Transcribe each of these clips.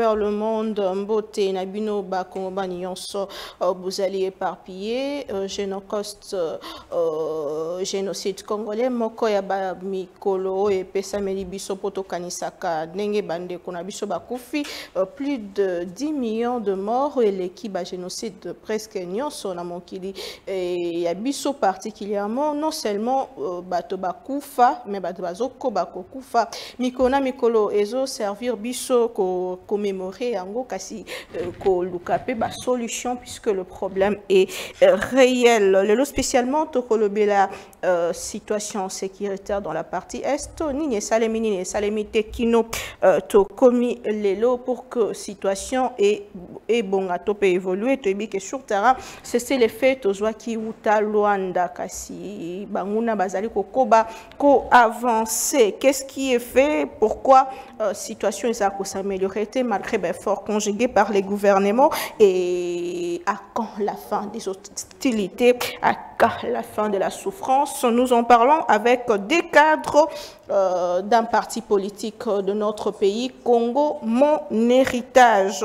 travers le monde, Mbote, Nabino, Bakongoba, Nyonso, vous allez éparpiller, Génocoste, génocide congolais, Mokoya Mikolo et Pesameli Biso Poto Kanisaka, Nenge Bande Konabiso Bakufi, plus de 10 millions de morts et l'équipe à génocide presque Nyonso Namokili et Yabiso particulièrement, non seulement Bato Bakufa, mais Bato Bazoko Bakokufa, Mikona Mikolo Ezo servir Biso ko commémorer Ango Kasi ko Lukape ba solution puisque le problème est réel. Le spécialement Tokolobela situation sécuritaire dans la partie est, Nini Salemini Salemite Kino Tokomi Lelo pour que situation et bon à peut évoluer, Tobi que sur terrain, c'est les faits aux qui Uta Luanda Kasi Banguna Bazali Kokoba ko avancer. Qu'est-ce qui est fait? Pourquoi situation est à s'améliorer malgré l'effort conjugué par les gouvernements et à quand la fin des hostilités, à quand la fin de la souffrance? Nous en parlons avec des cadres d'un parti politique de notre pays, Congo, mon héritage.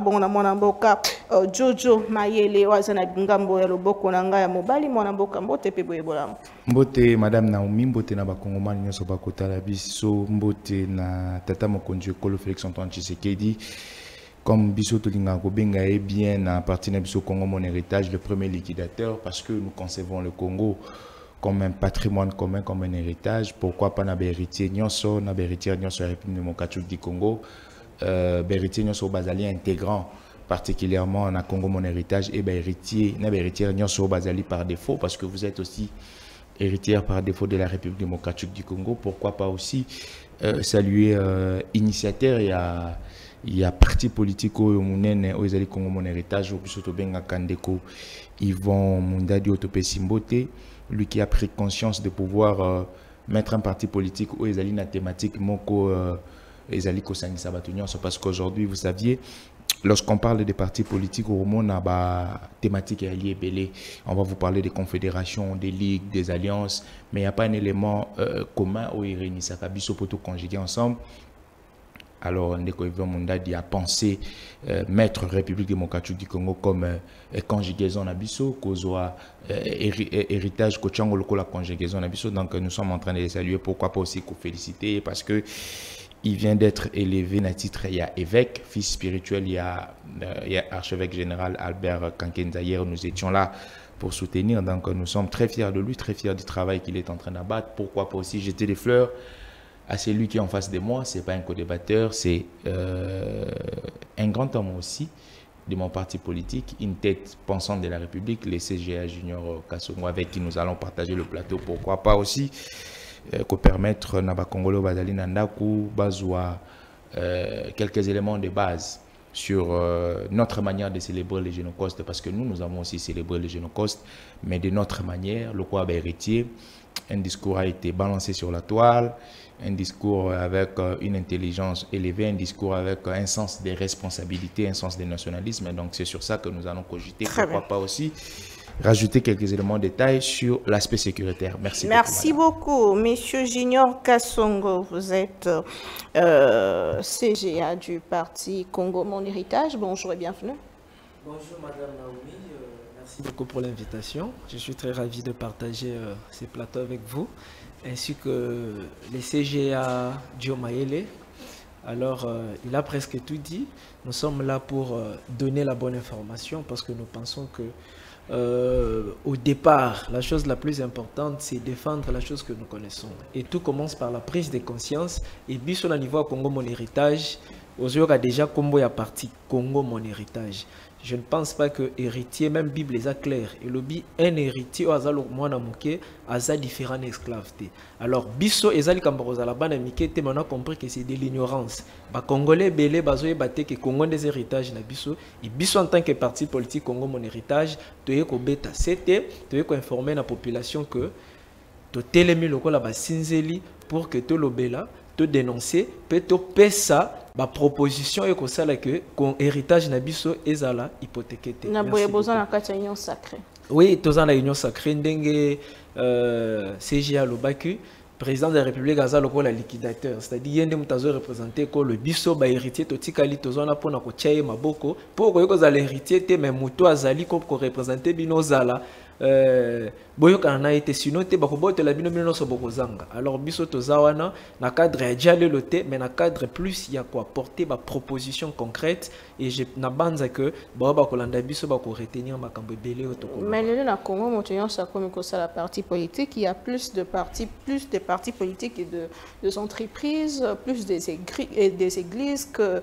Jojo Mayele wazana ngambo ya loboko na ngai ya mobali mwana mboka mbote pe boyebola. Mbote Madame Naomi, mbote na bakongomani nyonso bakotala biso, mbote na tata mokonzi ekolo Félix Antoine Tshisekedi. Comme biso tolinga kobenga est bien à partir de biso Congo mon héritage, le premier liquidateur, parce que nous concevons le Congo comme un patrimoine commun, comme un héritage. Pourquoi pas na héritier nyonso, na héritier nyonso la République démocratique du Congo, héritier nyonso bazali intégrant, particulièrement na Congo mon héritage et héritier na héritier nyonso bazali par défaut, parce que vous êtes aussi héritière par défaut de la République démocratique du Congo. Pourquoi pas aussi saluer initiateur il y a parti politique au Mounene au Ezali Congo mon héritage au Bisoto Benga Kandeko Yvon Mundadi Otope Simbote, lui qui a pris conscience de pouvoir mettre un parti politique au Ezali na thématique Moko Ezali Kosani Sabatunion, parce qu'aujourd'hui vous saviez, lorsqu'on parle des partis politiques au monde, on a thématique alliée belée. On va vous parler des confédérations, des ligues, des alliances, mais il n'y a pas un élément commun au Irénie Sakabiso pour tout conjuguer ensemble. Alors, Ndeko Yvon Mundadi a pensé mettre République démocratique du Congo comme conjugaison Nabiso, Kozoa héritage Kochango Loko la conjugaison Nabiso. Donc, nous sommes en train de les saluer. Pourquoi pas aussi qu'on féliciter, parce que il vient d'être élevé à titre, il y a évêque, fils spirituel, il y a archevêque général Albert Kankenza. Hier, nous étions là pour soutenir. Donc, nous sommes très fiers de lui, très fiers du travail qu'il est en train d'abattre. Pourquoi pas aussi jeter des fleurs à celui qui est en face de moi. Ce n'est pas un co-débatteur, c'est un grand homme aussi de mon parti politique, une tête pensante de la République, le CGA Junior Kassongo, avec qui nous allons partager le plateau. Pourquoi pas aussi que permettre Naba Congolo Bazali Nandaku Bazwa quelques éléments de base sur notre manière de célébrer les Génocostes, parce que nous avons aussi célébré les Génocostes, mais de notre manière, le quoi héritier. Un discours a été balancé sur la toile, un discours avec une intelligence élevée, un discours avec un sens des responsabilités, un sens des nationalismes. Donc c'est sur ça que nous allons cogiter. Pourquoi pas aussi rajouter quelques éléments de détail sur l'aspect sécuritaire. Merci. Merci beaucoup, Monsieur Junior Kassongo. Vous êtes CGA du parti Congo Mon Héritage. Bonjour et bienvenue. Bonjour Madame Naomi. Merci beaucoup pour l'invitation. Je suis très ravi de partager ces plateaux avec vous, ainsi que les CGA Diomaele. Alors, il a presque tout dit. Nous sommes là pour donner la bonne information, parce que nous pensons que au départ, la chose la plus importante, c'est défendre la chose que nous connaissons. Et tout commence par la prise de conscience. Et biso na niveau Congo Mon Héritage, aujourd'hui a déjà Combo ya parti Congo Mon Héritage. Je ne pense pas que héritier, même Bible est clair. Et le un héritier, a différents esclaves. Alors, biso ezali kambaroza la bana mike te, on a compris que c'est de l'ignorance. Ba Congolais belé bazoye baté que Congo des héritages na biso. Et biso en tant que parti politique Congo Mon Héritage, toye ko beta c'était, toye ko informer la population que to telemi lokola ba sinzeli pour que to lobela, to dénoncer, peut to pesa ba proposition et que ça là que héritage na biso ezala hypothéqué. Na boye besoin na kati union sacrée. Oui, tous en la union sacrée ndenge CGA Lobaku président de la République a le liquidateur, c'est-à-dire qu'il y a représenté que le biso ba héritier totikali tozona pona ko tchaye maboko pour que za l'héritier te même muto azali ko représenter bino zala boyo kana été sinon te ba ko boto la bino bino so bokozanga. Alors biso tozawana na cadre ya le loté mais na cadre plus il y a quoi porter ba proposition concrète et je na banza que ba ko landa biso ba ko retenir makambo belé otoko. Mais le na Congo motoyon ça comme que ça la partie politique, il y a plus de partis politiques et de entreprises, plus des églises que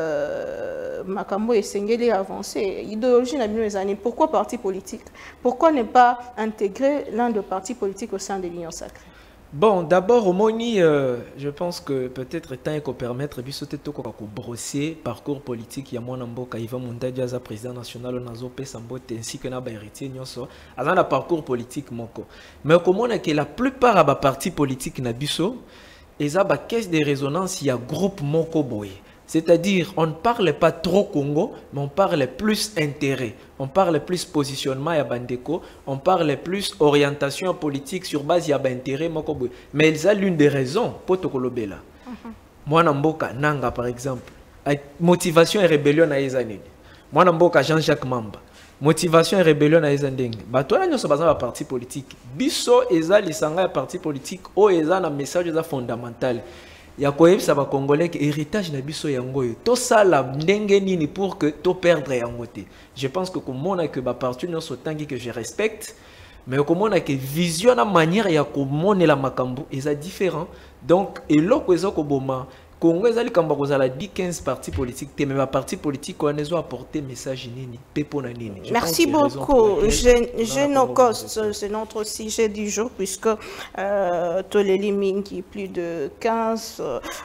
Makambo et Sengeli avancé. Idéologie n'a bien les années. Pourquoi parti politique? Pourquoi ne pas intégrer l'un des partis politiques au sein de l'Union sacrée? Bon, d'abord, au Moni, je pense que peut-être temps qu'on permettre de brosser parcours politique. Il y a mon amboka Ivan Mundadia, président national au Nazo Pesambote ainsi que Naba héritier Nyoso. Alors, un parcours politique moko. Mais comment on a que la plupart des partis politiques nabiso, ils ont une caisse de résonance, il y a groupe moko boy. C'est-à-dire, on ne parle pas trop Congo, mais on parle plus intérêt. On parle plus positionnement à Bandeko, on parle plus orientation politique sur base de l'intérêt. Mais il y a l'une des raisons pour Tokolobela. Moi, Namboka, Nanga par exemple, motivation et rébellion à Ezanine. Moi, Namboka, Jean-Jacques Mamba. Motivation et rébellion à Ezanine. Toi, nous sommes un parti politique. Bisso, Eza, l'Isanga, parti politique, ou Eza, un message fondamental. Il y a quoi ça va congolais que héritage na biso yangoyo to sala ndenge nini pour que to perdre yangote. Je pense que comme on a que ba partout non sotangi que je respecte mais comme on a que vision na manière ya ko monela makambo est différent. Donc et loko ezoko boma Congo ezali kamba kozala 10-15 partis politiques mais ma parti politique on a apporté message nini pepona nini. Merci beaucoup. Génocos, c'est notre sujet du jour puisque Toleli Mingi plus de 15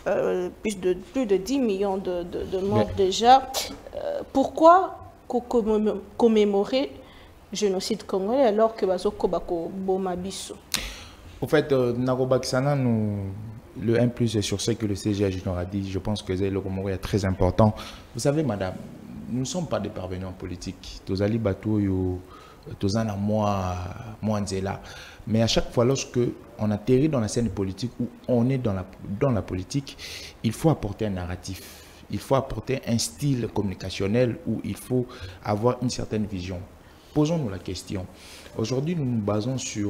plus de 10 millions de morts déjà. Pourquoi commémorer génocide congolais alors que bazoko bako bomabiso? Au fait, Narobaksana le 1+ est sur ce que le CGA Junior a dit. Je pense que le Comoré est très important. Vous savez, madame, nous ne sommes pas des parvenants politiques. Tozali Batou, Tozana, moi, Nzela. Mais à chaque fois, lorsque on atterrit dans la scène politique ou on est dans la politique, il faut apporter un narratif. Il faut apporter un style communicationnel où il faut avoir une certaine vision. Posons-nous la question. Aujourd'hui, nous nous basons sur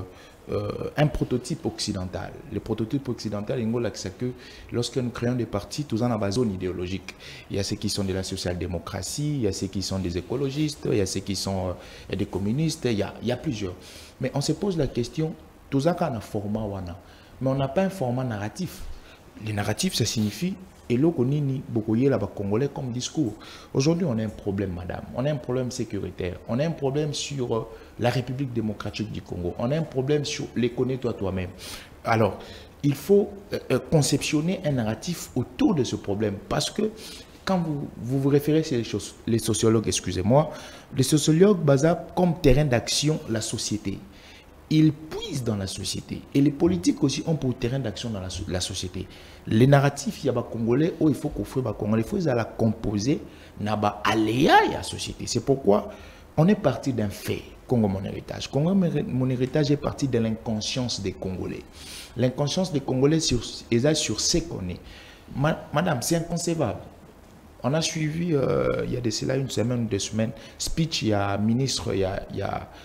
un prototype occidental. Le prototype occidental, c'est que lorsque nous créons des partis, tous en avons zone idéologique. Il y a ceux qui sont de la social-démocratie, il y a ceux qui sont des écologistes, il y a ceux qui sont des communistes, il y a plusieurs. Mais on se pose la question, tous en avons un format, mais on n'a pas un format narratif. Le narratif, ça signifie et l'Okonini, Bokoye, là-bas, Congolais comme discours. Aujourd'hui, on a un problème, madame. On a un problème sécuritaire. On a un problème sur la République démocratique du Congo. On a un problème sur les connais-toi toi-même. Alors, il faut conceptionner un narratif autour de ce problème. Parce que quand vous vous référez sur les sociologues, excusez-moi, les sociologues basent comme terrain d'action la société. Ils puisent dans la société. Et les politiques aussi ont pour terrain d'action dans la société. Les narratifs, il y a des Congolais, où il faut qu'on fasse des Congolais, il faut la composer, naba aléa la société. C'est pourquoi on est parti d'un fait, Congo mon héritage. Congo mon héritage est parti de l'inconscience des Congolais. L'inconscience des Congolais est sur ce qu'on est. Madame, c'est inconcevable. On a suivi, il y a de cela une semaine ou 2 semaines, speech, il y a ministre, il y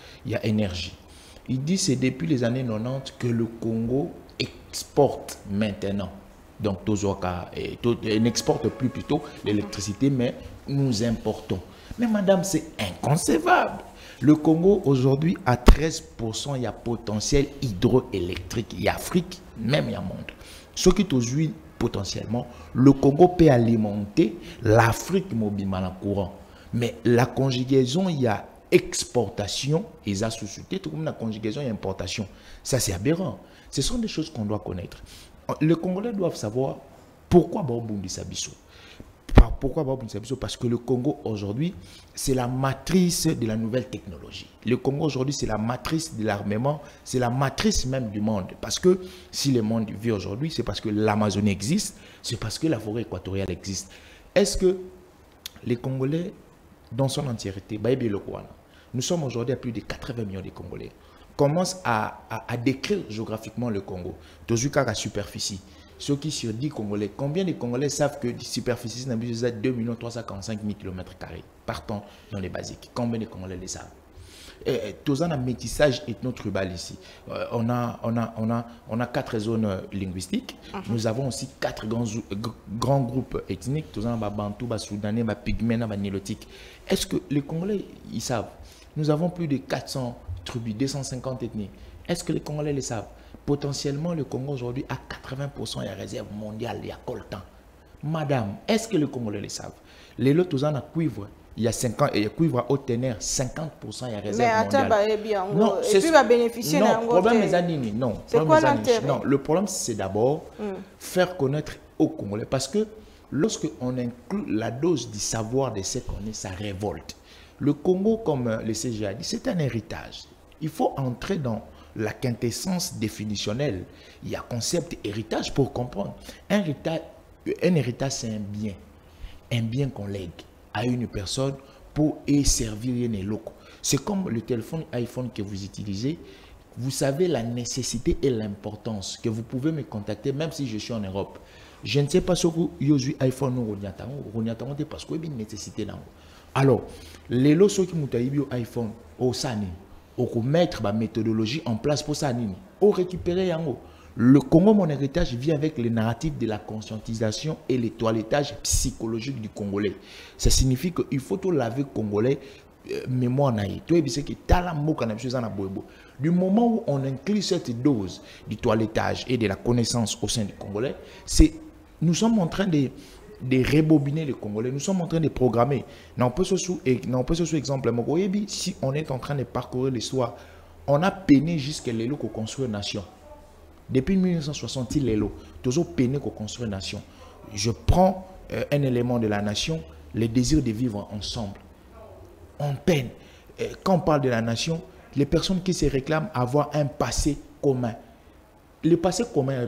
a énergie. Il dit que c'est depuis les années 90 que le Congo exporte maintenant. Donc, Tozoka n'exporte plus plutôt l'électricité, mais nous importons. Mais madame, c'est inconcevable. Le Congo, aujourd'hui, à 13%, il y a potentiel hydroélectrique. Il y a Afrique, même il y a monde. Ce qui est aujourd'hui, potentiellement, le Congo peut alimenter l'Afrique mobilement en courant. Mais la conjugaison, il y a exportation et la société, tout comme la conjugaison et importation. Ça, c'est aberrant. Ce sont des choses qu'on doit connaître. Les Congolais doivent savoir pourquoi Baobundi Sabiso. Pourquoi Baobundi Sabiso? Parce que le Congo, aujourd'hui, c'est la matrice de la nouvelle technologie. Le Congo, aujourd'hui, c'est la matrice de l'armement, c'est la matrice même du monde. Parce que si le monde vit aujourd'hui, c'est parce que l'Amazonie existe, c'est parce que la forêt équatoriale existe. Est-ce que les Congolais, dans son entièreté, nous sommes aujourd'hui à plus de 80 millions de Congolais. commence à décrire géographiquement le Congo. Toujours qu'à la superficie. Ceux qui sur 10 Congolais, combien de Congolais savent que la superficie n'a plus de 2 345 000 km², partant dans les basiques? Combien de Congolais les savent? Tous un métissage ethno-tribal ici. On a 4 zones linguistiques. Nous avons aussi 4 grands groupes ethniques. Tous un Bantou, Soudanais, Pygmées, Nilotiques. Est-ce que les Congolais, ils savent? Nous avons plus de 400 tribus, 250 ethnies. Est-ce que les Congolais les savent? Potentiellement, le Congo aujourd'hui, à 80%, il y a réserve mondiale, il y a coltan. Madame, est-ce que les Congolais les savent? Les lots, tous en a cuivre. Il y a 50, il y a cuivre à haute teneur, 50% il y a réserve mondiale. Mais bien, non, et puis va bénéficier d'un non, problème est Zanini, non. C'est quoi l'intérêt? Non, le problème c'est d'abord faire connaître aux Congolais, parce que lorsque on inclut la dose du savoir de ce qu'on est, ça révolte. Le Congo, comme le CGA dit, c'est un héritage. Il faut entrer dans la quintessence définitionnelle. Il y a concept héritage pour comprendre. Un héritage, c'est un bien qu'on lègue à une personne pour y servir les locaux. C'est comme le téléphone iPhone que vous utilisez. Vous savez la nécessité et l'importance que vous pouvez me contacter même si je suis en Europe. Je ne sais pas ce que vous avez iPhone ou parce qu'il y a une nécessité. Alors, les lots qui ont iPhone au Sani, au mettre la méthodologie en place pour ça, au récupérer yango. Le Congo, mon héritage, vient avec le narratif de la conscientisation et le toilettage psychologique du Congolais. Ça signifie qu'il faut tout laver Congolais mémoire naïe. Du moment où on inclut cette dose du toilettage et de la connaissance au sein du Congolais, nous sommes en train de rebobiner les Congolais, nous sommes en train de programmer. On peut se sous exemple, si on est en train de parcourir l'histoire, on a peiné jusqu'à l'élo qu'on construit une nation. Depuis 1960, l'élo, toujours peiné qu'on construit une nation. Je prends un élément de la nation, le désir de vivre ensemble. On peine. Quand on parle de la nation, les personnes qui se réclament avoir un passé commun. Le passé commun,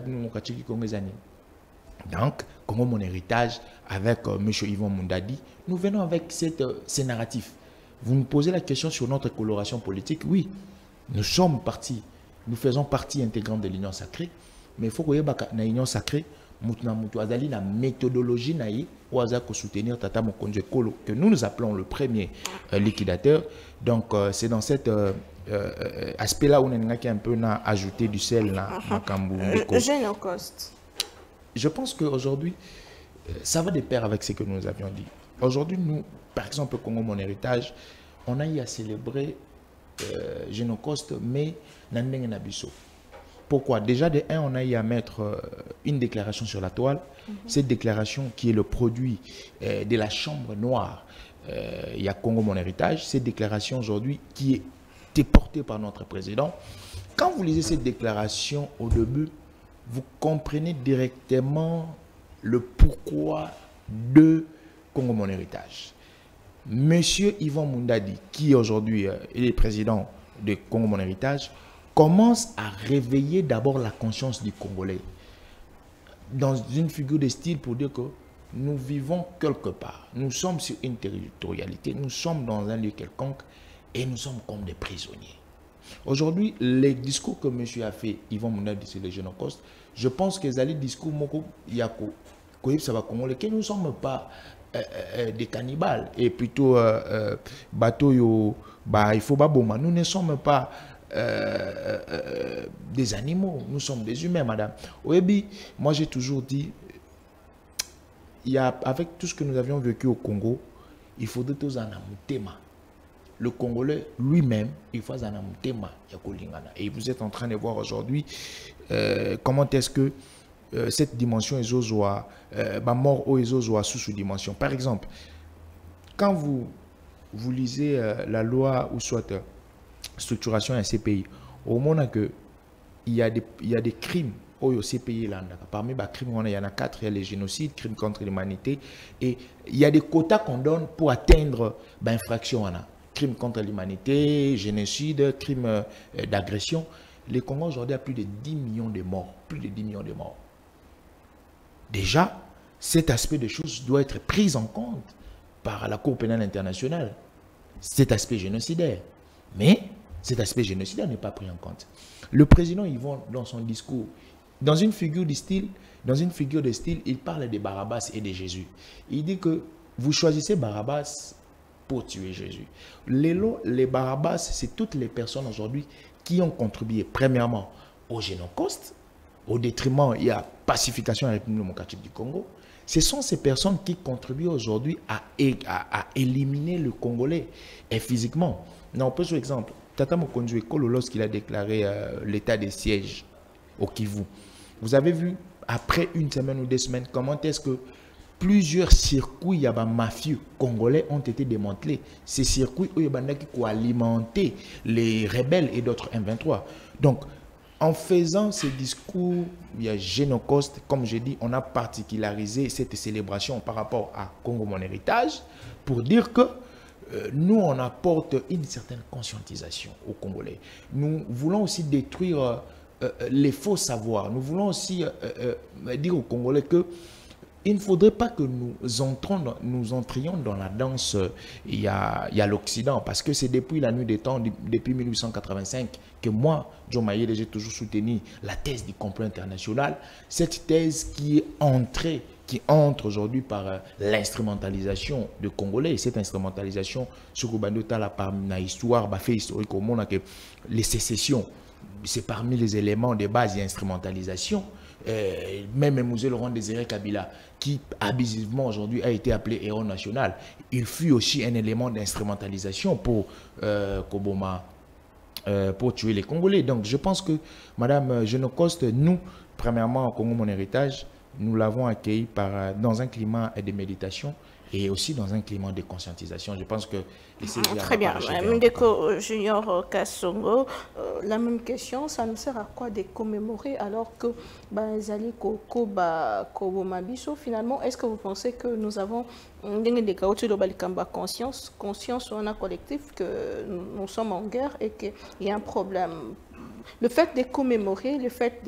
donc, comme mon héritage avec M. Yvon Mundadi, nous venons avec ces narratifs. Vous me posez la question sur notre coloration politique. Oui, nous sommes partis, nous faisons partie intégrante de l'Union sacrée, mais il faut que dans l'Union sacrée, la méthodologie pour soutenir Tata Mokonze Kolo, que nous appelons le premier liquidateur. Donc, c'est dans cet aspect-là où on a un peu ajouté du sel dans Génocoste. Je pense qu'aujourd'hui, ça va de pair avec ce que nous avions dit. Aujourd'hui, nous, par exemple, Congo, mon héritage, on a eu à célébrer Génocoste, mais Nandeng Nabiso. Pourquoi? Déjà, de un, on a eu à mettre une déclaration sur la toile. Cette déclaration qui est le produit de la chambre noire, il y a Congo, mon héritage. Cette déclaration aujourd'hui qui est portée par notre président. Quand vous lisez cette déclaration au début, vous comprenez directement le pourquoi de Congo mon héritage. Monsieur Yvon Mundadi, qui aujourd'hui est le président de Congo mon héritage, commence à réveiller d'abord la conscience du Congolais dans une figure de style pour dire que nous vivons quelque part. Nous sommes sur une territorialité, nous sommes dans un lieu quelconque et nous sommes comme des prisonniers. Aujourd'hui, les discours que monsieur a fait, Yvon Mundadi sur les Génocoste, je pense que les discours que nous ne sommes pas des cannibales et plutôt bateau il faut pas bomber. Nous ne sommes pas des animaux, nous sommes des humains, madame. Oui, moi j'ai toujours dit, avec tout ce que nous avions vécu au Congo, il faudrait tous en amutema. Le Congolais lui-même, il faut un amutema. Et vous êtes en train de voir aujourd'hui comment est-ce que cette dimension est mort ou est sous-dimension. Par exemple, quand vous lisez la loi ou soit structuration à CPI, au moment que il y a des crimes au CPI là, parmi les crimes, il y en a 4, il y a les génocides, crimes contre l'humanité, et il y a des quotas qu'on donne pour atteindre l'infraction. Crimes contre l'humanité, génocide, crimes d'agression. Le Congo aujourd'hui a plus de 10 millions de morts. Plus de 10 millions de morts. Déjà, cet aspect de choses doit être pris en compte par la Cour pénale internationale. Cet aspect génocidaire. Mais cet aspect génocidaire n'est pas pris en compte. Le président Yvon, dans son discours, dans une figure de style, il parle de Barabbas et de Jésus. Il dit que vous choisissez Barabbas pour tuer Jésus. Les Barabbas, c'est toutes les personnes aujourd'hui qui ont contribué, premièrement, au Génocauste, au détriment, il y a pacification de la République démocratique du Congo. Ce sont ces personnes qui contribuent aujourd'hui à éliminer le Congolais, et physiquement. On peut sur exemple, Tata Mokonjo Ekolo, lorsqu'il a déclaré l'état de siège au Kivu, vous avez vu, après une semaine ou 2 semaines, comment est-ce que plusieurs circuits mafieux congolais ont été démantelés. Ces circuits qui ont alimenté les rebelles et d'autres M23. Donc, en faisant ce discours, il y a Génocauste, comme je dis, on a particularisé cette célébration par rapport à Congo Mon Héritage pour dire que nous, on apporte une certaine conscientisation aux Congolais. Nous voulons aussi détruire les faux savoirs. Nous voulons aussi dire aux Congolais que il ne faudrait pas que nous entrions dans la danse. Il y a l'Occident, parce que c'est depuis la nuit des temps, depuis 1885, que moi, John Mayele, j'ai toujours soutenu la thèse du complot international. Cette thèse qui entre aujourd'hui par l'instrumentalisation de Congolais. Et cette instrumentalisation, sur le par la histoire, fait historique au monde, que les sécessions, c'est parmi les éléments de base et instrumentalisation. Même Moussé Laurent Désiré Kabila, qui abusivement aujourd'hui a été appelé héros national, il fut aussi un élément d'instrumentalisation pour Koboma, pour tuer les Congolais. Donc je pense que Madame Génocoste, nous, premièrement, au Congo Mon Héritage, nous l'avons accueilli dans un climat de méditation et aussi dans un climat de conscientisation. Je pense que... Très bien. Ndeko Junior Kassongo, la même question, ça nous sert à quoi de commémorer alors que Zali Koko Kobomabiso, finalement, est-ce que vous pensez que nous avons conscience on a collectif que nous sommes en guerre et qu'il y a un problème? Le fait de commémorer, le fait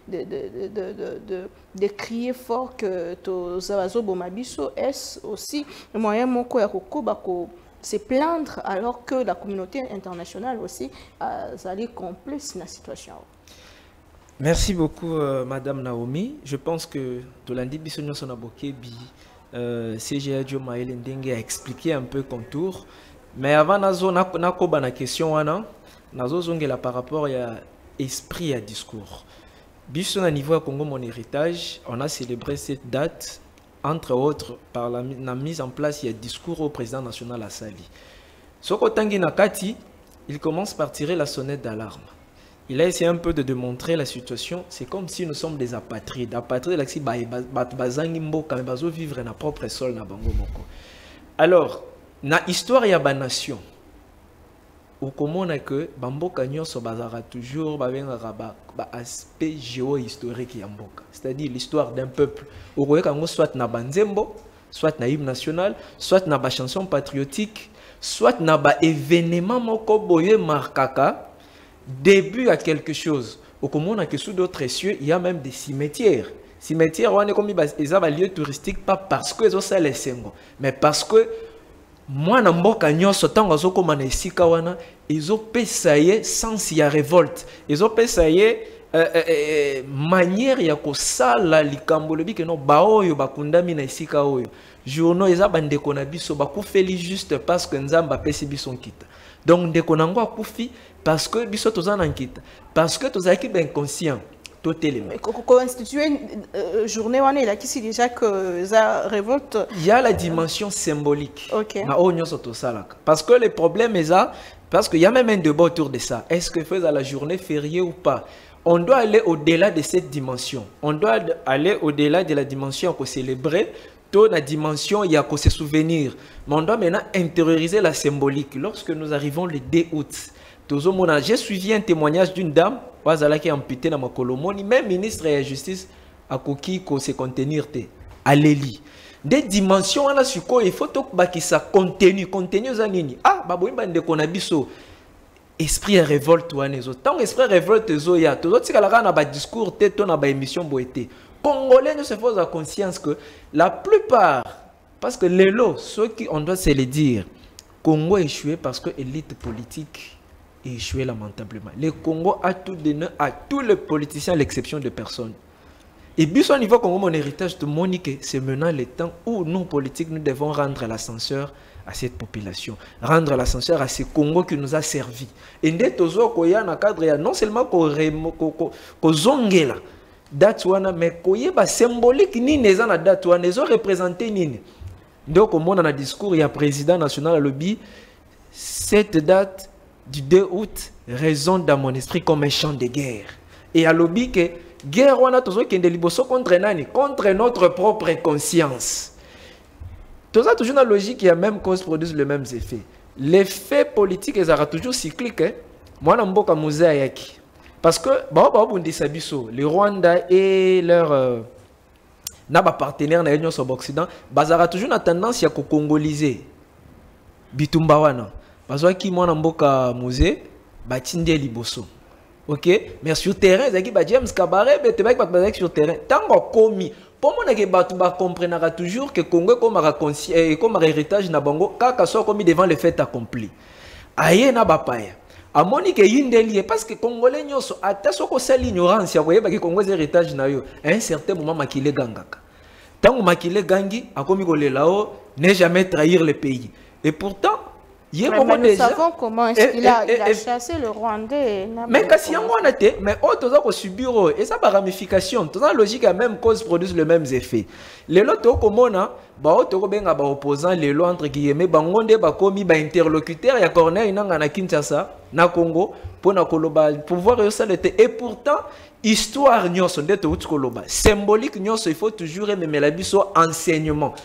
de crier fort que Tozawazo Bomabiso, est aussi le moyen moko ya Koko se plaindre alors que la communauté internationale aussi a complice dans la situation? Merci beaucoup, Madame Naomi. Je pense que Tolandi Bissonyo Sonabokebi, CGA Dio Mayele Ndenge a expliqué un peu contour. Mais avant, nazo na question wana, nazo zongela par rapport à esprit à discours. Bisson à niveau à Congo Mon Héritage, on a célébré cette date, entre autres, par la mise en place il y a discours au président national à Sali. Soko Tangi Nakati, il commence par tirer la sonnette d'alarme. Il a essayé un peu de démontrer la situation. C'est comme si nous sommes des apatrides. Apatrides, là, si bazangi mboka, mais bazo vivre na propre sol na bango moko. Alors, na histoire ya ba nation. Au comment que bamboka nyonso bazara toujours ba aspect géo-historique ya mboka. C'est-à-dire l'histoire d'un peuple. Au kango soit na banzembo, soit na hymne national, soit na ba chanson patriotique, soit na ba événement moko boye markaka. Début à quelque chose. Au Comore, que sous d'autres cieux, il y a même des cimetières. Cimetières, on est comme ils ont un lieu touristique, pas parce que ils ont ça les sengo, mais parce que moi, je suis ils ont payé sans y a révolte. Ils ont payé manière ya ko sala likambo lobi que no baoyo bakundami na esika oyo. Journaux ils ont bandeko na biso bakufeli juste parce que nzamba pesi bison kita. Donc ndeko nango akufi parce que biso tozana nkita, parce que tozaki ben conscient. Mais quand instituer journée il a qui déjà que ça révolte. Il y a la dimension symbolique. OK. Parce que le problème est ça, parce qu'il y a même un débat autour de ça. Est-ce que faire la journée fériée ou pas? On doit aller au-delà de cette dimension. On doit aller au-delà de la dimension qu'on célébrer, toute la dimension il y a qu'on se souvenir. Mais on doit maintenant intérioriser la symbolique. Lorsque nous arrivons le 2 août, j'ai suivi un témoignage d'une dame qui est amputée dans ma colomoni, même ministre de la Justice a coquille se contenir à l'Eli. Des dimensions là sur quoi il faut que ça continue zanini. Ah baboimba de konabiso esprit révolte ou anezo. Tant esprit révolte zoya, tout autres kala na ba discours té to na ba émission boité. Congolais ne se font la conscience que la plupart, parce que les lots, ceux qui on doit se le dire, Congo échoué parce que élite politique échoué lamentablement. Le Congo a tout donné à tous les politiciens à l'exception de personne. Et puis au niveau Congo, mon héritage de Monique, c'est maintenant le temps où nous, politiques, nous devons rendre l'ascenseur à cette population, rendre l'ascenseur à ce Congo qui nous a servi. Et dès que cadre, non seulement qu'on zongela date mais qu'on symbolique ni les ans date les ont représenté ni. Donc au monde dans le discours, il y a président national à lobby cette date du 2 août résonne dans mon esprit comme un chant de guerre. Et à lobby que guerre on a toujours qui est contre nani, contre notre propre conscience. Tout ça toujours dans la logique, il y a même cause produisent les mêmes effets. L'effet politique est toujours cyclique. Moi, je suis mosaïque. Parce que, le Rwanda et leur partenaire dans l'Union Occidentale, ils ont toujours une tendance à congoliser. Bitumba wana. Parce que moi, je suis mosaïque, je suis liboso. Ok? Mais sur le terrain, ils ont dit James Kabaré, sur le terrain. Tant qu'on commis. Pour moi, je comprends toujours que le Congo est comme un héritage na bango, quand soit commis devant le fait accompli. Aïe na bapaya. A moni que yindeli parce que Congolais nyoso ata soko sala ignorance ya koyeba que Congo héritage na yo. À un certain moment makile gangaka. Tant makile gangi akomi kolelao ne jamais trahir le pays. Et pourtant mais nous savons comment est-ce qu'il a chassé le Rwandais. Mais quand il y a un été, mais autres ont subi et ça par ramification. Toute la logique la même cause produisent les mêmes effets. Les lots comment opposants les lois entre guillemets bangonde bakomi ba interlocuteur ya Corneille nanga na Kinshasa na Congo pour na koloba pouvoir ça l'était et pourtant histoire nyonso ndete utkoloba symbolique nyonso il faut toujours aimer la biso enseignement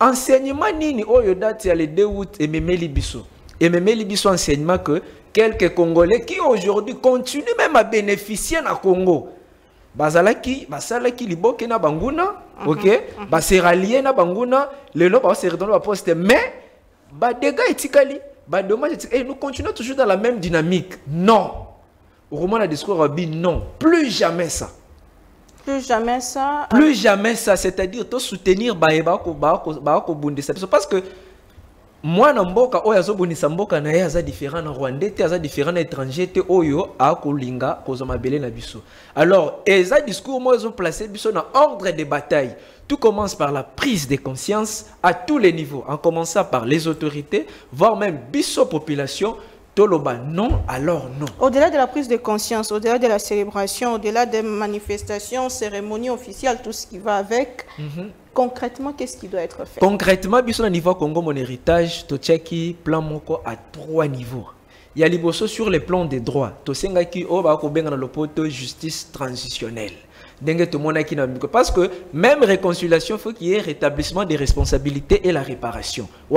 nini oyo date ya le 2 août et memeli biso. Et même les enseignement que quelques Congolais qui aujourd'hui continuent même à bénéficier na Congo. Basalaki liboke na banguna, ok? Baseralien na banguna, le lot va se redonner la poste. Mais, dégâts etikali, dommage etikali. Et nous continuons toujours dans la même dynamique. Non. Au moment du discours Rabi, non. Plus jamais ça. Plus jamais ça. Plus jamais ça. C'est-à-dire, tout soutenir parce que moi namboka oyo azobunisa mboka na ye aza différent na Rwanda te aza différent na étranger te oyo akolinga kozoma belé na biso. Alors eza discours moi zo placer biso na ordre de bataille. Tout commence par la prise de conscience à tous les niveaux, en commençant par les autorités, voire même biso population. Toloba non, alors non. Au-delà de la prise de conscience, au-delà de la célébration, au-delà des manifestations, cérémonies officielles, tout ce qui va avec, concrètement, qu'est-ce qui doit être fait? Concrètement, au niveau Congo, mon héritage, Tochaki, plan moko à 3 niveaux. Il y a l'Iboso sur le plan des droits. Tosengaki, justice transitionnelle. Parce que même réconciliation, il faut qu'il y ait rétablissement des responsabilités et la réparation. Qui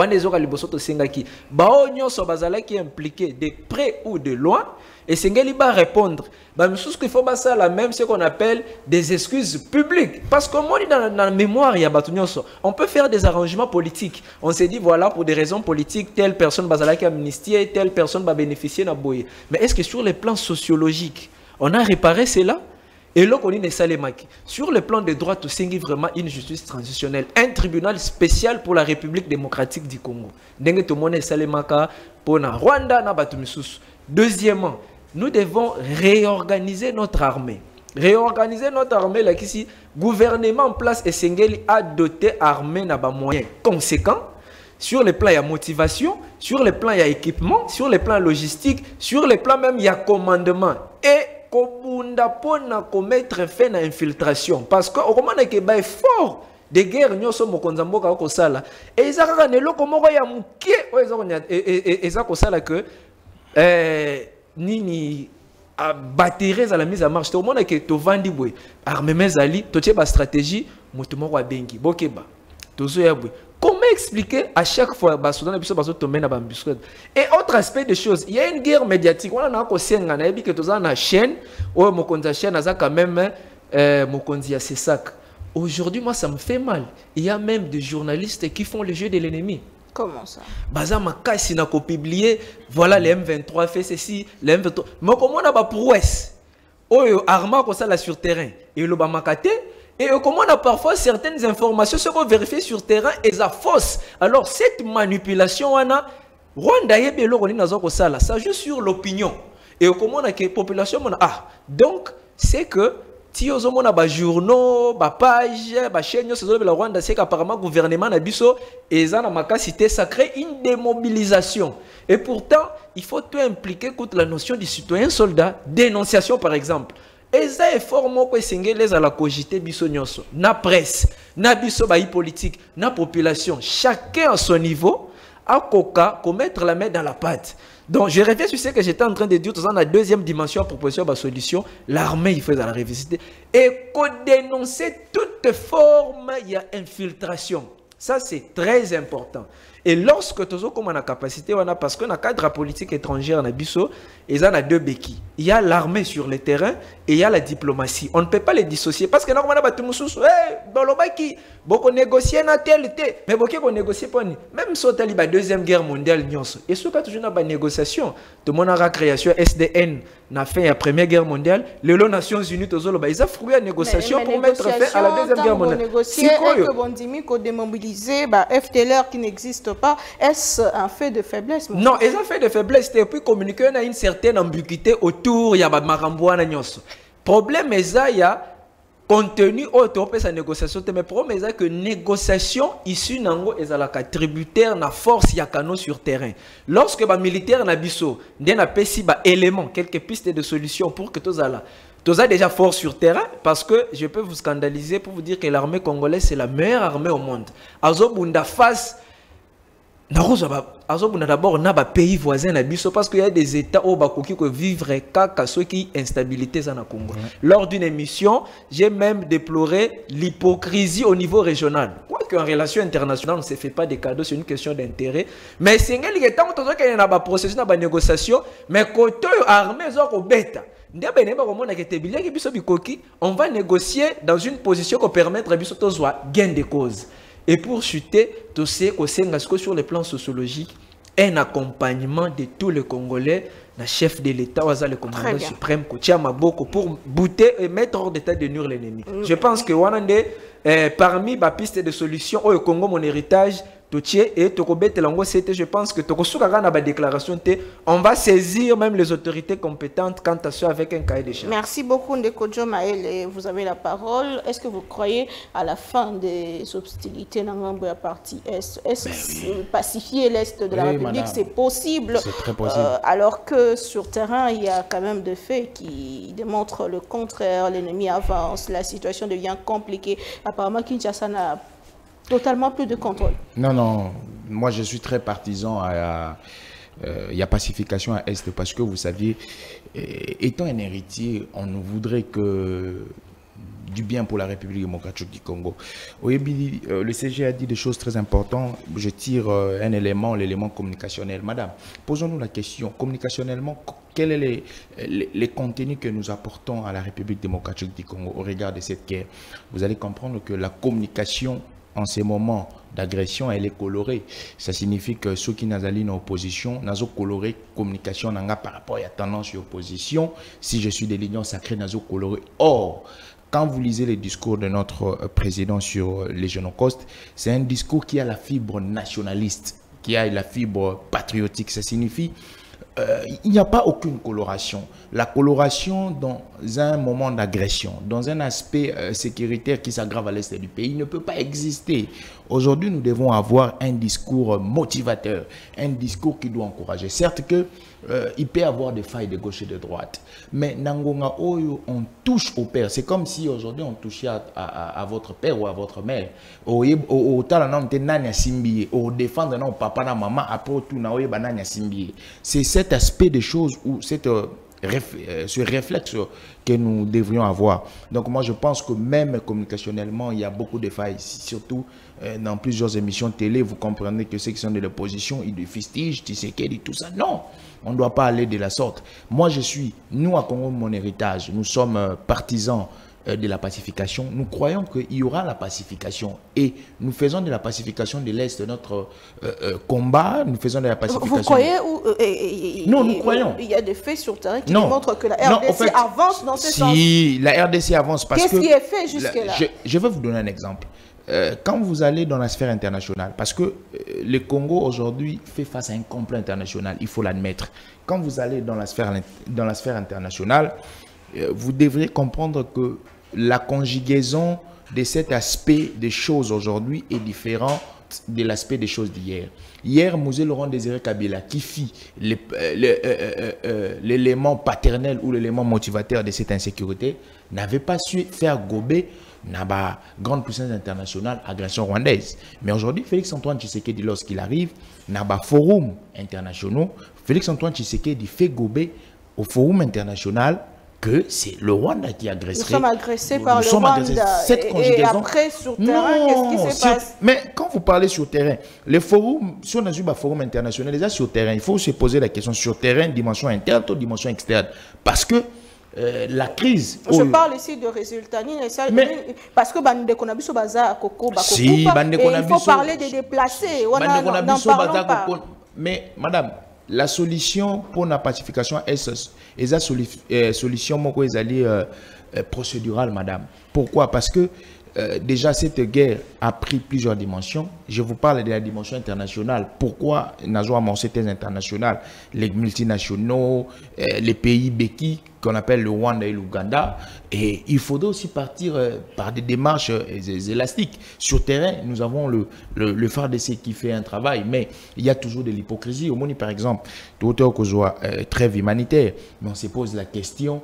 est impliqué de près ou de loin, et c'est va répondre. Il faut ça même ce qu'on appelle des excuses publiques. Parce que moi, dans la mémoire, on peut faire des arrangements politiques. On s'est dit, voilà, pour des raisons politiques, telle personne va amnistier, telle personne va bénéficier de boyer. Mais est-ce que sur le plan sociologique, on a réparé cela? Et là, on est salemaki. Sur le plan des droits, tout c'est vraiment une justice transitionnelle, un tribunal spécial pour la République démocratique du Congo. Dengue tout le monde est salemaka pour na Rwanda na Batumisusu. Deuxièmement, nous devons réorganiser notre armée. Réorganiser notre armée là ici, gouvernement en place et Sengeli a doté armée na ba moyens conséquents sur le plan il y a motivation, sur le plan il y a équipement, sur le plan logistique, sur le plan même il y a commandement et Kobunda pona commettre fin à infiltration parce que au moment que ba fort de guerre nyoso mokonzambo ka ko sala et ezaka ne loko moko ya muke o ezako sala que nini a batteries à la mise en marche au moment que to vandi boy armement zali to tie ba stratégie moto moko bengi bokeba tozo ya boy. Comment expliquer à chaque fois et autre aspect des choses, il y a une guerre médiatique. On a une chaîne où chaîne quand même aujourd'hui, moi ça me fait mal. Il y a même des journalistes qui font le jeu de l'ennemi. Comment ça? Bazama Kassi n'a pas publié, voilà les M23 fait ceci, les M23. Mais comment on a prouesse? Oyo arma comme ça là sur terrain. Et le Bamakate. Et comment on a parfois certaines informations se vont vérifier sur terrain et ça fausse. Alors cette manipulation, ça joue sur l'opinion. Et comment on a que population donc c'est que si on a des journaux, des pages, des chaînes, le Rwanda, c'est qu'apparemment le gouvernement a biso et ça n'a cité, ça crée une démobilisation. Et pourtant, il faut tout impliquer contre la notion du citoyen soldat, dénonciation par exemple. Et ça est fort moi que les à la cogité biso nyonso, na presse, na biso baï politique, na population, chacun à son niveau a coca mettre la main dans la pâte. Donc, je reviens sur ce que j'étais en train de dire, dans la deuxième dimension, proposition de solution, l'armée, il faut la revisiter. Et qu'on dénoncer toute forme, il y a infiltration. Ça, c'est très important. Et lorsque tu as comme une capacité, parce qu'on a cadre politique étrangère, on a biso, et ça, on a deux béquilles. Il y a l'armée sur le terrain et il y a la diplomatie. On ne peut pas les dissocier. Parce que normalement, on négocie un tel, mais on négocie pas. Même si on a la deuxième guerre mondiale, et ce qu'il y a toujours une négociation. Tout le monde a la création SDN, on a fait la première guerre mondiale. Les Nations Unies, ils ont fruit la négociation pour mettre fin à la deuxième guerre mondiale. Si on démobiliser FTLR qui n'existe pas, est-ce un fait de faiblesse? Non, c'est un fait de faiblesse. Et puis communiquer, on a une certaine ambiguïté autour, il y a le problème, il y a contenu autour de sa négociation. Mais le problème, c'est que négociation issue est tributaire de la force yakano sur terrain. Lorsque les militaires n'ont pas éléments, quelques pistes de solutions pour que tous là. Tous avez déjà force sur terrain parce que je peux vous scandaliser pour vous dire que l'armée congolaise c'est la meilleure armée au monde. Azobunda face d'abord na ba pays voisins na biso parce qu'il y a des états où bakoki ko vivre kaka ceux qui instabilité ça na Congo. Lors d'une émission, j'ai même déploré l'hypocrisie au niveau régional. Quoique en relation internationale, on ne se fait pas des cadeaux, c'est une question d'intérêt. Mais c'est qu'il y a tant qu'il y a un processus de négociation, mais côté armée zo bêta. On va négocier dans une position qui permet de gain de cause. Et pour chuter, tu sais que sur le plan sociologique, un accompagnement de tous les Congolais, le chef de l'État, le commandant suprême, pour bouter et mettre hors d'état de nuire l'ennemi. Je pense que parmi les pistes de solutions au Congo, mon héritage, et je pense que on va saisir même les autorités compétentes quant à ça avec un cahier de charges. Merci beaucoup Ndeko Jo Maele, vous avez la parole. Est-ce que vous croyez à la fin des hostilités dans la partie Est? Est-ce que pacifier l'Est de la République, c'est possible? C'est très possible. Alors que sur terrain, il y a quand même des faits qui démontrent le contraire. L'ennemi avance, la situation devient compliquée. Apparemment, Kinshasa n'a totalement plus de contrôle. Non, non. Moi, je suis très partisan il y a pacification à Est parce que vous saviez, étant un héritier, on ne voudrait que du bien pour la République démocratique du Congo. Le CG a dit des choses très importantes. Je tire un élément, l'élément communicationnel. Madame, posons-nous la question, communicationnellement, quels sont les contenus que nous apportons à la République démocratique du Congo au regard de cette guerre? Vous allez comprendre que la communication en ces moments d'agression, elle est colorée. Ça signifie que ceux qui n'ont pas en opposition, n'ont coloré communication par rapport à la tendance de l'opposition. Si je suis de l'Union sacrée, n'ont coloré. Or, quand vous lisez les discours de notre président sur les génocostes, c'est un discours qui a la fibre nationaliste, qui a la fibre patriotique. Ça signifie il n'y a pas aucune coloration. La coloration dans un moment d'agression, dans un aspect sécuritaire qui s'aggrave à l'est du pays, ne peut pas exister. Aujourd'hui, nous devons avoir un discours motivateur, un discours qui doit encourager. Certes que il peut y avoir des failles de gauche et de droite, mais Nangonga Oyo, on touche au père. C'est comme si aujourd'hui on touchait à votre père ou à votre mère. Au défendre non papa na maman après tout na oye bananya simbi. C'est cet aspect des choses ou ce réflexe que nous devrions avoir. Donc moi je pense que même communicationnellement il y a beaucoup de failles, surtout dans plusieurs émissions télé. Vous comprenez que ceux qui sont de l'opposition ils le fustigent, Tshisekedi, tout ça. Non, on ne doit pas aller de la sorte. Moi nous à Congo Mon Héritage, nous sommes partisans de la pacification. Nous croyons qu'il y aura la pacification et nous faisons de la pacification de l'Est de notre combat. Nous faisons de la pacification. Vous croyez non, nous croyons. Il y a des faits sur terrain qui démontrent que la RDC avance dans ce sens. Si, la RDC avance parce que... Qu'est-ce qui est fait jusque-là? Je vais vous donner un exemple. quand vous allez dans la sphère internationale, parce que le Congo aujourd'hui fait face à un complot international, il faut l'admettre. Quand vous allez dans la sphère internationale, vous devrez comprendre que la conjugaison de cet aspect des choses aujourd'hui est différent de l'aspect des choses d'hier. Hier, Mosé Laurent Désiré Kabila, qui fit l'élément paternel ou l'élément motivateur de cette insécurité, n'avait pas su faire gober la grande puissance internationale, agression rwandaise. Mais aujourd'hui, Félix-Antoine Tshisekedi, lorsqu'il arrive, n'a pas forum internationaux. Félix-Antoine Tshisekedi fait gober au forum international que c'est le Rwanda qui agresserait. Nous sommes agressés par le Rwanda. Cette conjugaison. Et après, sur terrain, qu'est-ce qui se passe? Mais quand vous parlez sur terrain, les forums, si on a eu un forum international, déjà sur terrain, il faut se poser la question sur terrain, dimension interne ou dimension externe. Parce que la crise... Je parle ici de résultats. Parce que il faut parler des déplacés. N'en parlons pas. Mais madame, la solution pour la pacification est la solution procédurale, madame. Pourquoi? Parce que déjà, cette guerre a pris plusieurs dimensions. Je vous parle de la dimension internationale. Pourquoi nous avons amorcé thèse internationale? Les multinationaux, les pays béquis qu'on appelle le Rwanda et l'Ouganda. Et il faudrait aussi partir par des démarches élastiques. Sur terrain, nous avons le FARDC qui fait un travail, mais il y a toujours de l'hypocrisie. Au Moni, par exemple, tout auteur que soit trêve humanitaire, mais on se pose la question,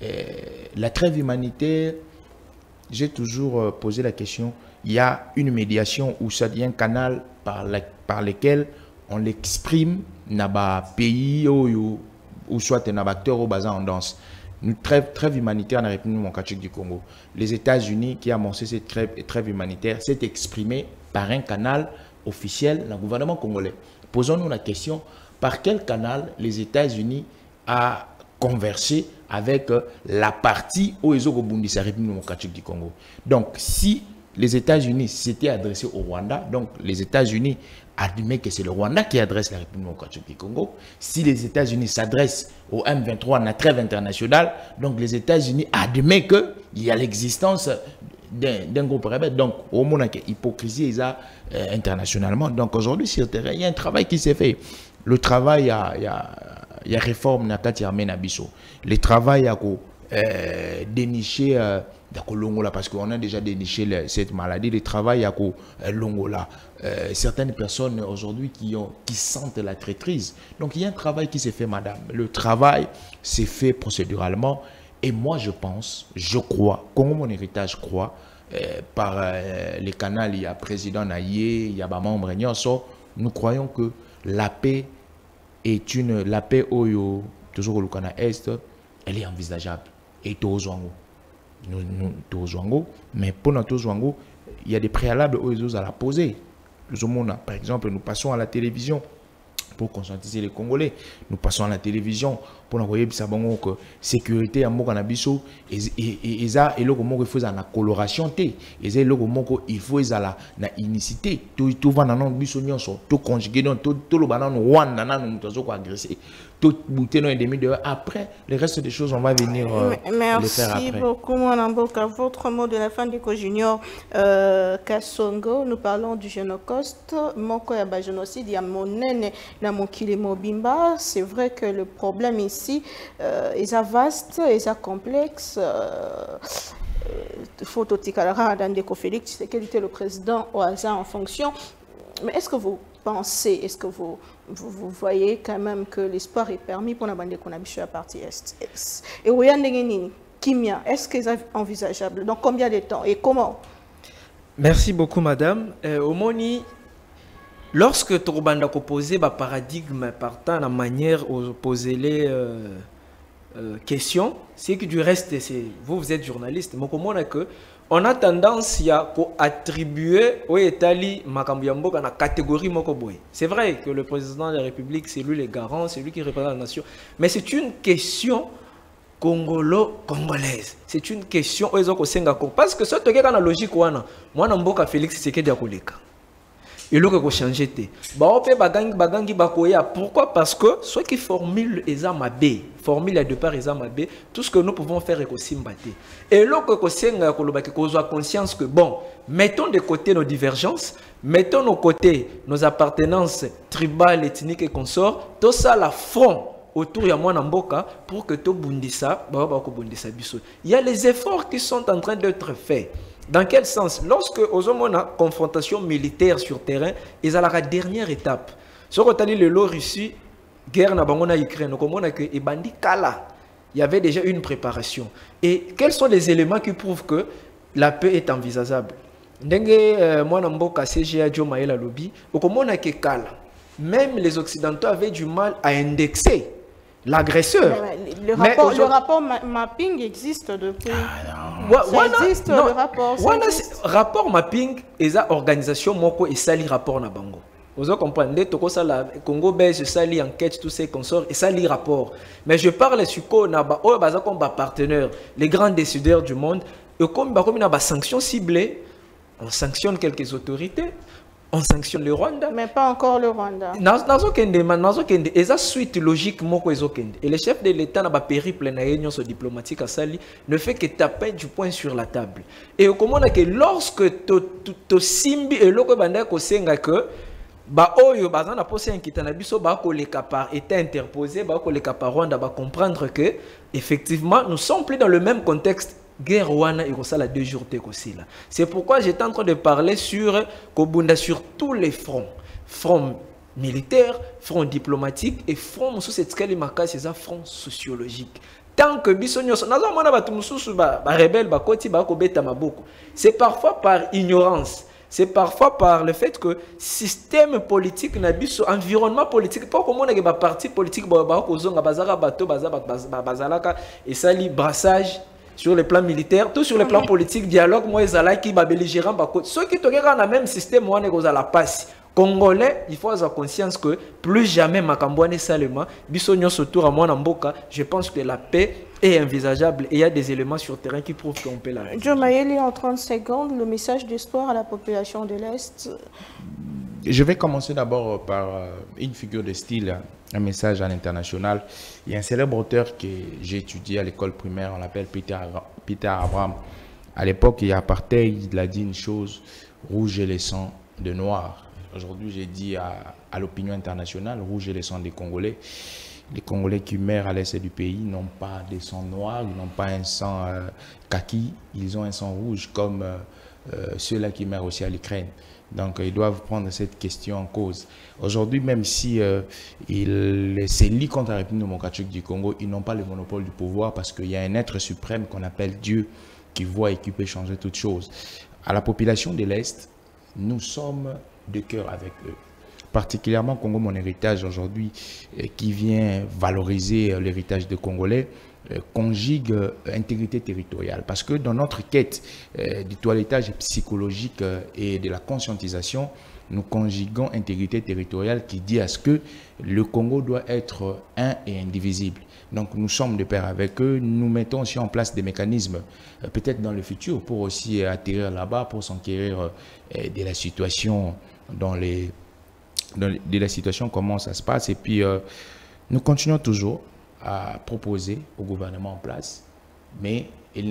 la trêve humanitaire, j'ai toujours posé la question, il y a une médiation ou ça y a un canal par lequel on l'exprime dans le pays ou soit dans acteur au bazar en danse. Une trêve humanitaire dans la République démocratique du Congo. Les États-Unis qui ont amorcé cette trêve humanitaire s'est exprimé par un canal officiel dans le gouvernement congolais. Posons-nous la question, par quel canal les États-Unis ont conversé avec la partie où ils ont la République démocratique du Congo. Donc, si les États-Unis s'étaient adressés au Rwanda, donc les États-Unis admettent que c'est le Rwanda qui adresse la République démocratique du Congo. Si les États-Unis s'adressent au M23 en la trêve internationale, donc les États-Unis admettent qu'il y a l'existence d'un groupe rebelle. Donc, au moins, il y a hypocrisie internationalement. Donc, aujourd'hui, sur le terrain, il y a un travail qui s'est fait. Le travail, il y a réforme dans le travail à dénicher Longola, parce qu'on a déjà déniché cette maladie, le travail à Longola. Certaines personnes aujourd'hui qui sentent la traîtrise. Donc il y a un travail qui s'est fait, madame. Le travail s'est fait procéduralement. Et moi, je pense, je crois, comme mon héritage croit, par les canaux, il y a président Naïe, il y a membre nous croyons que la paix est la paix Oyo, toujours au Canada Est, elle est envisageable. Et Tozwango. Nous Tozwango, mais pour notre Tozwango, il y a des préalables aux à la poser. Par exemple, nous passons à la télévision pour conscientiser les Congolais. Nous passons à la télévision pour envoyer que sécurité à Mokanabiso et ça et le il faut la coloration et ça il faut la unicité tout va dans notre biso nyonso tout conjugué dans tout le banan Rwanda nous avons agressé tout bouté dans demi de après le reste des choses on va venir les faire après. Merci beaucoup mon Mboka. Votre mot de la fin du Junior Kasongo, nous parlons du génocide moko ya ba génocide ya monene na mokili mobimba. C'est vrai que le problème ici est vaste, est complexe. Photo Tikalara Dandeko Félix, c'est quel était le président au hasard en fonction. Mais est-ce que vous pensez, est-ce que vous voyez quand même que l'espoir est permis pour la bande qu'on a à la partie Est? Et où y a Kimia, est-ce que c'est envisageable? Dans combien de temps et comment? Merci beaucoup, madame. Omoni, lorsque Torbanda a posé un paradigme partant la manière de poser les questions, c'est que du reste, vous êtes journaliste, mais comment on a tendance à attribuer au Etali Makambuyambo dans la catégorie Mokoboy. C'est vrai que le président de la République, c'est lui le garant, c'est lui qui représente la nation, mais c'est une question congolaise. C'est une question parce que ce qui est dans la logique, moi, Mboka Félix, c'est que et l'autre ko changer té ba opé bagangi bakoya. Pourquoi? Parce que ceux qui formulent examen B, formule à deux parts examen B, tout ce que nous pouvons faire est aussi mbaté. Et l'autre ko senga ko lobaki ko soit conscience que bon, mettons de côté nos divergences, mettons de côté nos appartenances tribales, ethniques et consorts, tout ça la front autour de moi Mboka pour que tout bundisa, il y a les efforts qui sont en train d'être faits. Dans quel sens? Lorsque aux hommes on a confrontation militaire sur terrain, ils ont la dernière étape. Ce qu'on a dit le lot Russie, guerre na bangona Ukraine, donc on a que et bandi kala, il y avait déjà une préparation. Et quels sont les éléments qui prouvent que la paix est envisageable? Ndenge moi Mboka CGA Dio Maela Lobby, donc on a que kala. Même les Occidentaux avaient du mal à indexer l'agresseur. Le rapport mapping existe depuis. Le rapport. Rapport mapping est une organisation moko et sali rapport na bango. Vous comprenez, le Congo belge sali enquête tous ces consorts et sali rapport. Mais je parle sur quoi na ba o baza comme partenaire, les grands décideurs du monde et comme na ba sanctions ciblées, on sanctionne quelques autorités. On sanctionne le Rwanda. Mais pas encore le Rwanda. Et ça suite logique et le chef de l'État n'a pas périple diplomatique à Sali ne fait que taper du poing sur la table. Et comment que lorsque to simbi et loko banda ko senga que ba oyo bazana posé un kitana biso ba ko le par état interposé ba ko le par Rwanda ba comprendre que effectivement nous sommes plus dans le même contexte. Guerre wana irosala 2 jours te kosila. C'est pourquoi j'étais en train de parler sur Kobunda sur tous les fronts. Front militaire, front diplomatique et front sous cette scale c'est un front sociologique. Tant que bisognos nazo mona batu mususu ba rebelle ba koti ba ko beta maboko. C'est parfois par ignorance. C'est parfois par le fait que système politique na biso environnement politique pas comme on a ba parti politique ba ko zonga bazara bato bazalaka et sali brassage sur le plan militaire, tout sur le plan politique, dialogue, moi, ils allaient qui belligérant, ceux qui te regardent dans le même système, moi, ils la passe. Congolais, il faut avoir conscience que plus jamais Makambouane Salema, Bissonio autour à moi Mboka, je pense que la paix est envisageable et il y a des éléments sur le terrain qui prouvent qu'on peut la réaliser. Dio Mayele, en 30 secondes, le message d'espoir à la population de l'Est. Je vais commencer d'abord par une figure de style, un message à l'international. Il y a un célèbre auteur que j'ai étudié à l'école primaire, on l'appelle Peter Abraham. À l'époque, il y a apartheid, il a dit une chose, rouge et le sang de noir. Aujourd'hui, j'ai dit à l'opinion internationale, rouge et le sang des Congolais. Les Congolais qui meurent à l'est du pays n'ont pas de sang noir, ils n'ont pas un sang kaki, ils ont un sang rouge comme ceux-là qui meurent aussi à l'Ukraine. Donc, ils doivent prendre cette question en cause. Aujourd'hui, même si ils se lient contre la République démocratique du Congo, ils n'ont pas le monopole du pouvoir parce qu'il y a un être suprême qu'on appelle Dieu qui voit et qui peut changer toutes choses. À la population de l'Est, nous sommes de cœur avec eux. Particulièrement Congo, mon héritage aujourd'hui, qui vient valoriser l'héritage des Congolais, conjugue intégrité territoriale. Parce que dans notre quête du toilettage psychologique et de la conscientisation, nous conjuguons intégrité territoriale qui dit à ce que le Congo doit être un et indivisible. Donc nous sommes de pair avec eux, nous mettons aussi en place des mécanismes, peut-être dans le futur, pour aussi atterrir là-bas, pour s'enquérir de la situation de la situation, comment ça se passe. Et puis nous continuons toujours à proposer au gouvernement en place, mais il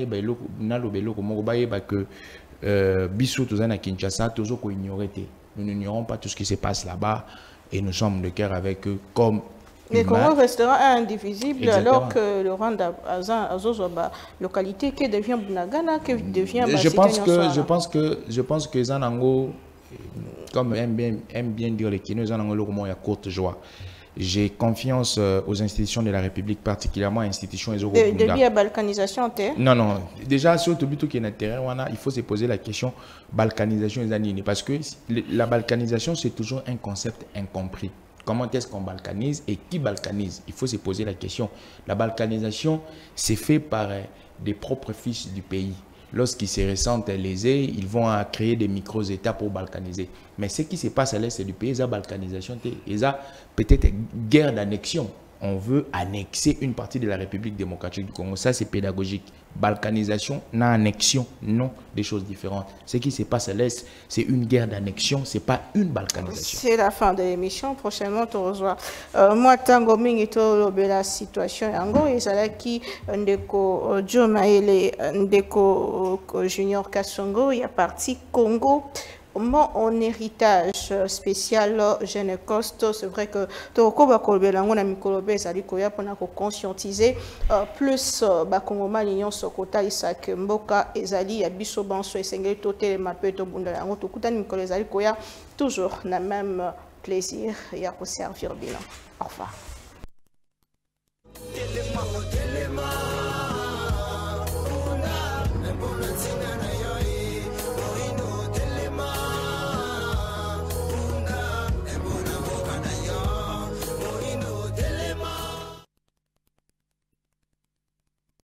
nous n'ignorons pas tout ce qui se passe là-bas et nous sommes de cœur avec eux comme le Congo restera indivisible. Exactement. Alors que le Rwanda a une localité qui devient Bunagana, qui devient je pense que Zanango, comme aime bien dire les Kinois, Zanango, il y a courte joie. J'ai confiance aux institutions de la République, particulièrement aux institutions Depuis la balkanisation, Non. Déjà, sur tout qui est intérêt, il faut se poser la question balkanisation parce que la balkanisation, c'est toujours un concept incompris. Comment est-ce qu'on balkanise et qui balkanise? Il faut se poser la question. La balkanisation, c'est fait par des propres fils du pays. Lorsqu'ils se ressentent lésés, ils vont créer des micro-États pour balkaniser. Mais ce qui se passe à l'est du pays, c'est la balkanisation, c'est peut-être guerre d'annexion. On veut annexer une partie de la République démocratique du Congo. Ça, c'est pédagogique. balkanisation, na annexion, non, des choses différentes. Ce qui se passe à l'Est, c'est une guerre d'annexion, c'est pas une balkanisation. C'est la fin de l'émission. Prochainement, tu reçois. Moi, tango mingi to la situation yango ezalaki ndeko Joe Mayele ndeko Junior Kasongo ya parti Congo. Mon héritage spécial Jeune Coste, c'est vrai que toko bakolbelango na mikolobe ezali koya pona ko conscientiser plus bakongoma l'union sokota isak mboka ezali ya biso banso esengeli totele mapeto bundala yango tokutani mikolo ezali koya toujours na même plaisir ya ko servir bilan. Au revoir.